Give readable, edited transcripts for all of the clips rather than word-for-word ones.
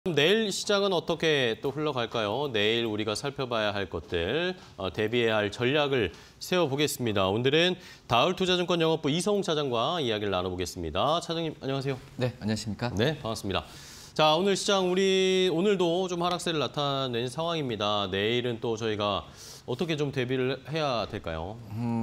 내일 시장은 어떻게 또 흘러갈까요? 내일 우리가 살펴봐야 할 것들, 대비해야 할 전략을 세워보겠습니다. 오늘은 다을투자증권 영업부 이성웅 차장과 이야기를 나눠보겠습니다. 차장님, 안녕하세요. 네, 안녕하십니까? 네, 반갑습니다. 자, 오늘 시장 오늘도 좀 하락세를 나타낸 상황입니다. 내일은 또 저희가 어떻게 좀 대비를 해야 될까요?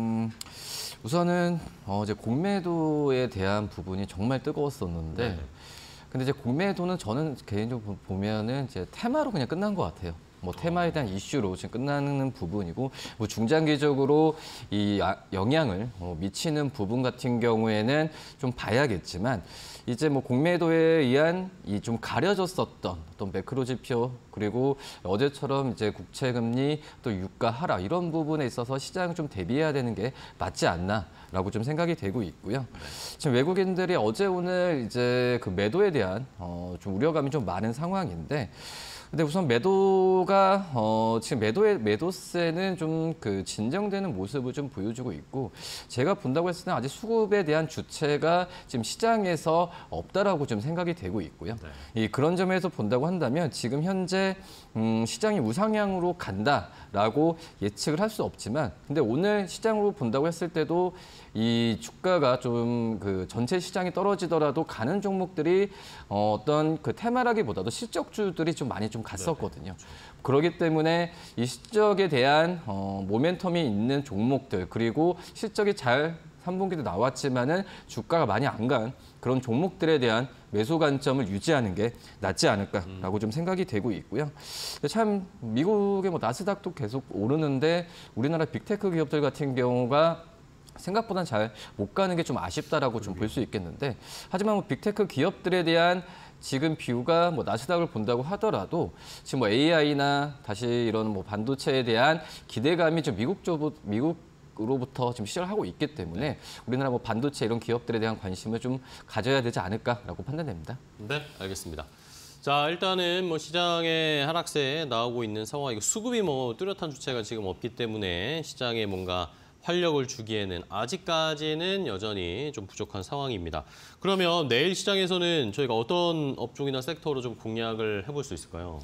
우선은 이제 공매도에 대한 부분이 정말 뜨거웠었는데 네. 근데 이제 공매도는 저는 개인적으로 보면은 이제 테마로 그냥 끝난 것 같아요. 뭐 테마에 대한 이슈로 지금 끝나는 부분이고, 뭐 중장기적으로 이 영향을 미치는 부분 같은 경우에는 좀 봐야겠지만, 이제 뭐 공매도에 의한 이 좀 가려졌었던 어떤 매크로 지표, 그리고 어제처럼 이제 국채금리 또 유가 하락 이런 부분에 있어서 시장을 좀 대비해야 되는 게 맞지 않나라고 좀 생각이 되고 있고요. 지금 외국인들이 어제 오늘 이제 그 매도에 대한 좀 우려감이 좀 많은 상황인데. 근데 우선 매도가 지금 매도세는 좀 그 진정되는 모습을 좀 보여주고 있고, 제가 본다고 했을 때는 아직 수급에 대한 주체가 지금 시장에서 없다라고 좀 생각이 되고 있고요. 네. 그런 점에서 본다고 한다면 지금 현재 시장이 우상향으로 간다라고 예측을 할 수 없지만, 근데 오늘 시장으로 본다고 했을 때도 이 주가가 좀 그 전체 시장이 떨어지더라도 가는 종목들이 어떤 그 테마라기보다도 실적주들이 좀 많이 좀 갔었거든요. 네. 그렇기 때문에 이 실적에 대한 모멘텀이 있는 종목들, 그리고 실적이 잘 3분기도 나왔지만은 주가가 많이 안 간 그런 종목들에 대한 매수 관점을 유지하는 게 낫지 않을까라고 좀 생각이 되고 있고요. 참 미국의 뭐 나스닥도 계속 오르는데 우리나라 빅테크 기업들 같은 경우가 생각보다 잘 못 가는 게 좀 아쉽다라고 좀 볼 수 있겠는데, 하지만 뭐 빅테크 기업들에 대한 지금 비유가 뭐 나스닥을 본다고 하더라도 지금 뭐 AI나 다시 이런 뭐 반도체에 대한 기대감이 좀 미국으로부터 지금 시작을 하고 있기 때문에 우리나라 뭐 반도체 이런 기업들에 대한 관심을 좀 가져야 되지 않을까라고 판단됩니다. 네, 알겠습니다. 자, 일단은 뭐 시장의 하락세에 나오고 있는 상황이고, 수급이 뭐 뚜렷한 주체가 지금 없기 때문에 시장에 뭔가 활력을 주기에는 아직까지는 여전히 좀 부족한 상황입니다. 그러면 내일 시장에서는 저희가 어떤 업종이나 섹터로 좀 공략을 해볼 수 있을까요?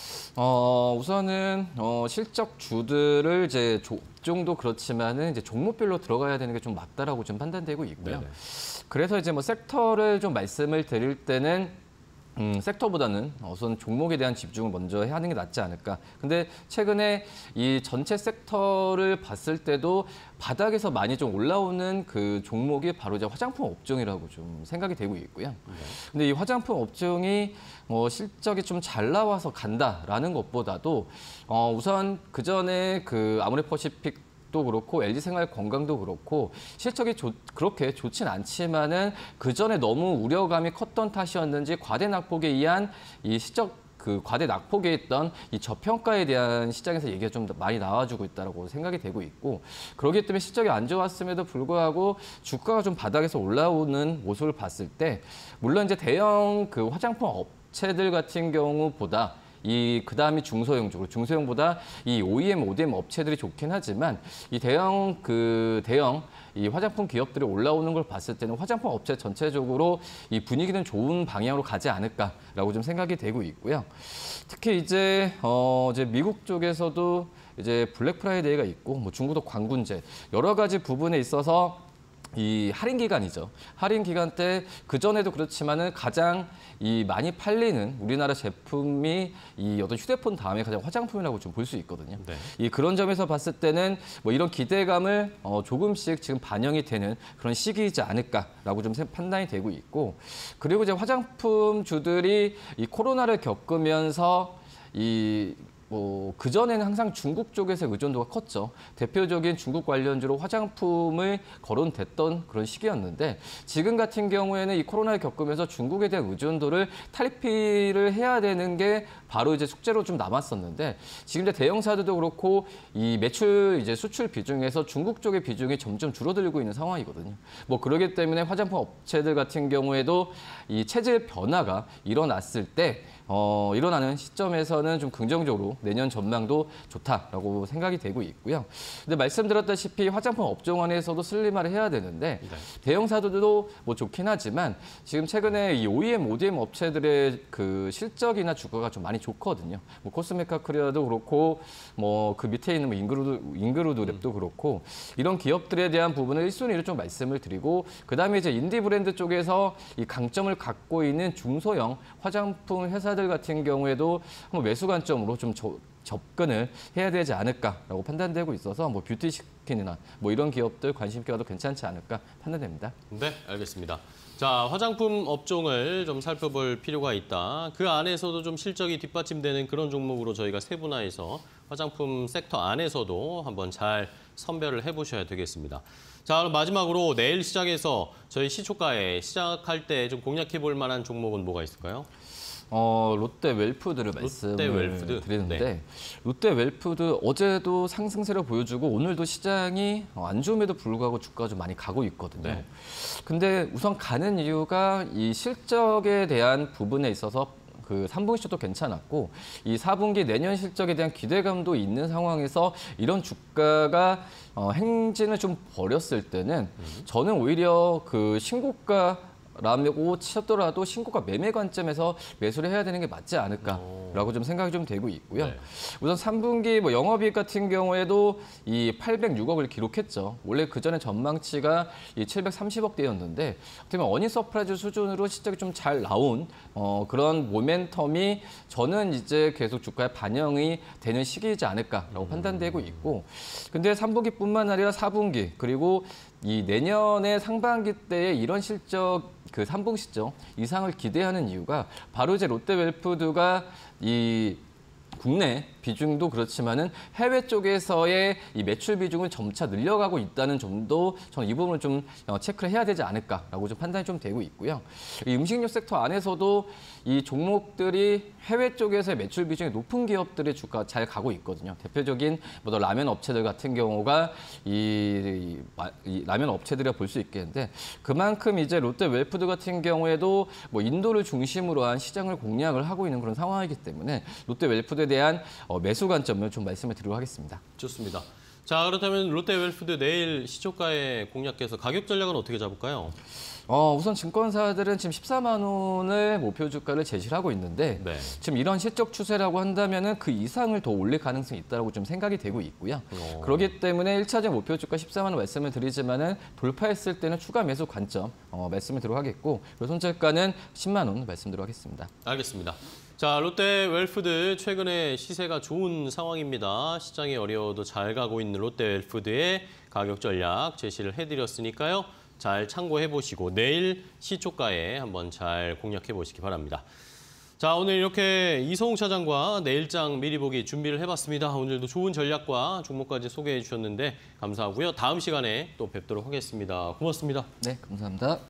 우선은 실적주들을 이제 종도 그렇지만은 이제 종목별로 들어가야 되는 게 좀 맞다라고 좀 판단되고 있고요. 네네. 그래서 이제 뭐 섹터를 좀 말씀을 드릴 때는 섹터보다는 우선 종목에 대한 집중을 먼저 하는 게 낫지 않을까. 근데 최근에 이 전체 섹터를 봤을 때도 바닥에서 많이 좀 올라오는 그 종목이 바로 이제 화장품 업종이라고 좀 생각이 되고 있고요. 근데 이 화장품 업종이 실적이 좀 잘 나와서 간다라는 것보다도 우선 그 전에 그 아모레퍼시픽 도 그렇고 LG생활건강도 그렇고 실적이 그렇게 좋진 않지만은 그 전에 너무 우려감이 컸던 탓이었는지 과대 낙폭에 의한 이 실적 그 과대 낙폭에 있던 이 저평가에 대한 시장에서 얘기가 좀 많이 나와주고 있다고 생각이 되고 있고, 그렇기 때문에 실적이 안 좋았음에도 불구하고 주가가 좀 바닥에서 올라오는 모습을 봤을 때, 물론 이제 대형 그 화장품 업체들 같은 경우보다 그다음이 중소형보다 이 OEM, ODM 업체들이 좋긴 하지만 이 대형 이 화장품 기업들이 올라오는 걸 봤을 때는 화장품 업체 전체적으로 이 분위기는 좋은 방향으로 가지 않을까라고 좀 생각이 되고 있고요. 특히 이제 미국 쪽에서도 이제 블랙 프라이데이가 있고 뭐 중국도 광군제 여러 가지 부분에 있어서 이 할인 기간이죠. 할인 기간 때 그전에도 그렇지만은 가장 이 많이 팔리는 우리나라 제품이 이 어떤 휴대폰 다음에 가장 화장품이라고 좀 볼 수 있거든요. 네. 그런 점에서 봤을 때는 뭐 이런 기대감을 조금씩 지금 반영이 되는 그런 시기이지 않을까라고 좀 판단이 되고 있고, 그리고 이제 화장품주들이 이 코로나를 겪으면서 그전에는 항상 중국 쪽에서 의존도가 컸죠. 대표적인 중국 관련주로 화장품을 거론됐던 그런 시기였는데, 지금 같은 경우에는 이 코로나를 겪으면서 중국에 대한 의존도를 탈피를 해야 되는 게 바로 이제 숙제로 좀 남았었는데, 지금 이제 대형사들도 그렇고 이 매출 이제 수출 비중에서 중국 쪽의 비중이 점점 줄어들고 있는 상황이거든요. 뭐 그러기 때문에 화장품 업체들 같은 경우에도 이 체질 변화가 일어났을 때 일어나는 시점에서는 좀 긍정적으로 내년 전망도 좋다라고 생각이 되고 있고요. 근데 말씀드렸다시피 화장품 업종 안에서도 슬림화를 해야 되는데 네. 대형사들도 뭐 좋긴 하지만 지금 최근에 이 OEM, ODM 업체들의 그 실적이나 주가가 좀 많이 좋거든요. 뭐 코스메카 코리아도 그렇고 뭐 그 밑에 있는 뭐 잉그루드 랩도 그렇고 이런 기업들에 대한 부분을 1순위로 좀 말씀을 드리고 그다음에 이제 인디 브랜드 쪽에서 이 강점을 갖고 있는 중소형 화장품 회사들 같은 경우에도 한번 매수 관점으로 좀 접근을 해야 되지 않을까라고 판단되고 있어서 뭐 뷰티스킨이나 뭐 이런 기업들 관심 있게 봐도 괜찮지 않을까 판단됩니다. 네, 알겠습니다. 자, 화장품 업종을 좀 살펴볼 필요가 있다. 그 안에서도 좀 실적이 뒷받침되는 그런 종목으로 저희가 세분화해서 화장품 섹터 안에서도 한번 잘 선별을 해보셔야 되겠습니다. 자, 그럼 마지막으로 내일 시장에서 저희 시초가에 시작할 때 좀 공략해 볼 만한 종목은 뭐가 있을까요? 롯데 웰푸드를 말씀을 웰푸드. 드리는데 네. 롯데 웰푸드 어제도 상승세를 보여주고 오늘도 시장이 안 좋음에도 불구하고 주가가 좀 많이 가고 있거든요. 네. 근데 우선 가는 이유가 이 실적에 대한 부분에 있어서 그 3분기 실적도 괜찮았고 이 4분기 내년 실적에 대한 기대감도 있는 상황에서 이런 주가가 행진을 좀 벌였을 때는 저는 오히려 그 신고가 라고 치더라도 신고가 매매 관점에서 매수를 해야 되는 게 맞지 않을까라고 좀 생각이 좀 되고 있고요. 네. 우선 3분기 뭐 영업이익 같은 경우에도 이 806억을 기록했죠. 원래 그 전에 전망치가 이 730억대였는데 어떻게 보면 어닝 서프라이즈 수준으로 실적이 좀 잘 나온 그런 모멘텀이 저는 이제 계속 주가에 반영이 되는 시기이지 않을까라고 판단되고 있고, 근데 3분기뿐만 아니라 4분기 그리고 이 내년의 상반기 때에 이런 실적 그 3분기 실적 이상을 기대하는 이유가 바로 이제 롯데웰푸드가 이 국내 비중도 그렇지만은 해외 쪽에서의 이 매출 비중을 점차 늘려가고 있다는 점도 저는 이 부분을 좀 체크를 해야 되지 않을까라고 좀 판단이 좀 되고 있고요. 이 음식료 섹터 안에서도 이 종목들이 해외 쪽에서의 매출 비중이 높은 기업들의 주가가 잘 가고 있거든요. 대표적인 뭐 라면 업체들 같은 경우가 이 라면 업체들이라 볼 수 있겠는데 그만큼 이제 롯데 웰푸드 같은 경우에도 뭐 인도를 중심으로 한 시장을 공략을 하고 있는 그런 상황이기 때문에 롯데 웰푸드에 대한 매수 관점을 좀 말씀을 드리도록 하겠습니다. 좋습니다. 자, 그렇다면 롯데웰푸드 내일 시초가에 공략해서 가격 전략은 어떻게 잡을까요? 우선 증권사들은 지금 14만 원을 목표 주가를 제시를 하고 있는데 네. 지금 이런 실적 추세라고 한다면은 그 이상을 더 올릴 가능성이 있다고 좀 생각이 되고 있고요. 그렇기 때문에 1차적 목표 주가 14만 원 말씀을 드리지만은 돌파했을 때는 추가 매수 관점 말씀을 드리도록 하겠고 그리고 손절가는 10만 원 말씀드리도록 하겠습니다. 알겠습니다. 자, 롯데웰푸드 최근에 시세가 좋은 상황입니다. 시장이 어려워도 잘 가고 있는 롯데웰푸드의 가격 전략 제시를 해드렸으니까요. 잘 참고해 보시고 내일 시초가에 한번 잘 공략해 보시기 바랍니다. 자, 오늘 이렇게 이성웅 차장과 내일장 미리 보기 준비를 해봤습니다. 오늘도 좋은 전략과 종목까지 소개해 주셨는데 감사하고요. 다음 시간에 또 뵙도록 하겠습니다. 고맙습니다. 네, 감사합니다.